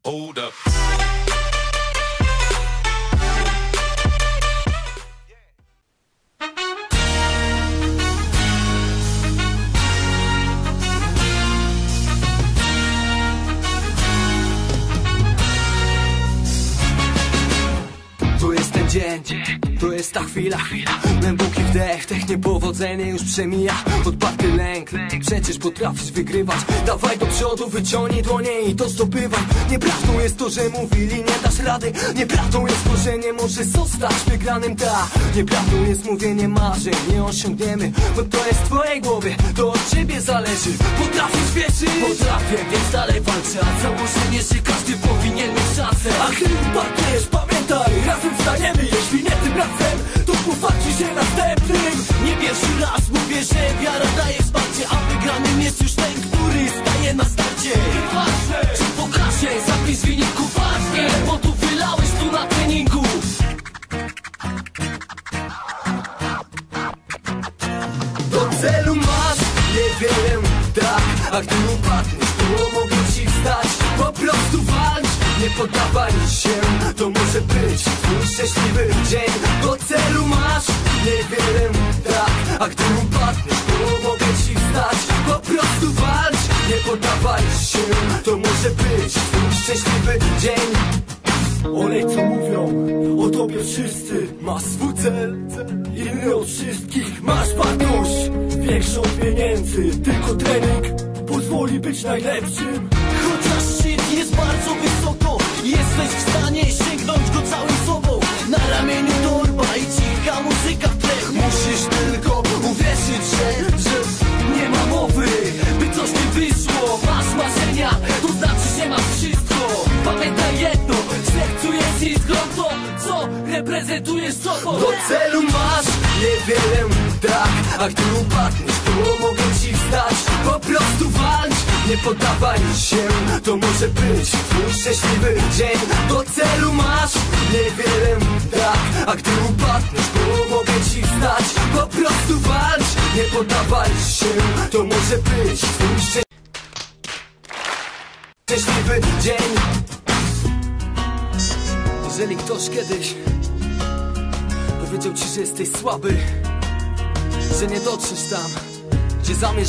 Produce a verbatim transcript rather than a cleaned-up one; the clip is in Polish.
Hold up. To jest ten dzień, to jest ta chwila. Głęboki wdech, tech niepowodzenie już przemija. Odparty lęk, przecież potrafisz wygrywać. Dawaj do przodu, wyciągnij dłonie i to zdobywaj. Nieprawdą jest to, że mówili nie dasz rady. Nieprawdą jest to, że nie możesz zostać wygranym, ta. Nieprawdą jest mówienie marzeń, nie osiągniemy, bo to jest w twojej głowie, to od ciebie zależy. Potrafisz wierzyć? Potrafię, więc dalej walczę. A założenie, że każdy powinien mieć szansę. A gdy upadniesz, pamiętaj, razem wstaniemy. Jeśli nie tym razem, to pofarci się następnym. Nie pierwszy raz mówię, że wiara daje wsparcie, a wygranym jest już ten, który staje na starcie. Czy pokażę, zapis w wyniku ważnie, bo tu wylałeś tu na treningu. Do celu masz niewiele, tak, a gdy upadniesz, to mogę ci wstać. Po prostu walcz, nie poddawaj się, to może być twój szczęśliwy dzień. Do celu masz niewiele, tak, a gdy upadniesz, to mogę ci wstać. Po prostu walcz, nie poddawaj się, to może być twój szczęśliwy dzień. Olej co mówią o tobie wszyscy, masz swój cel, inny od wszystkich. Masz wartość większą od pieniędzy, tylko trening pozwoli być najlepszym. Chociaż szczyt jest bardzo wysoko, jesteś w stanie sięgnąć go całym sobą. Na ramieniu torba i cicha muzyka w tle. Musisz tylko uwierzyć, że, że nie ma mowy, by coś nie wyszło. Masz marzenia, to znaczy, że masz wszystko. Pamiętaj jedno, w sercu jest iskrą to, co reprezentujesz sobą. Do celu masz niewiele, tak, a gdy upadniesz, to mogę ci wstać. Po prostu walcz, nie poddawaj się, to może być twój szczęśliwy dzień. Do celu masz niewiele, tak, a gdy upadniesz, to mogę ci wstać. Po prostu walcz, nie poddawaj się, to może być twój szczęśliwy dzień. Jeżeli ktoś kiedyś powiedział ci, że jesteś słaby, że nie dotrzesz tam, gdzie zamierzasz,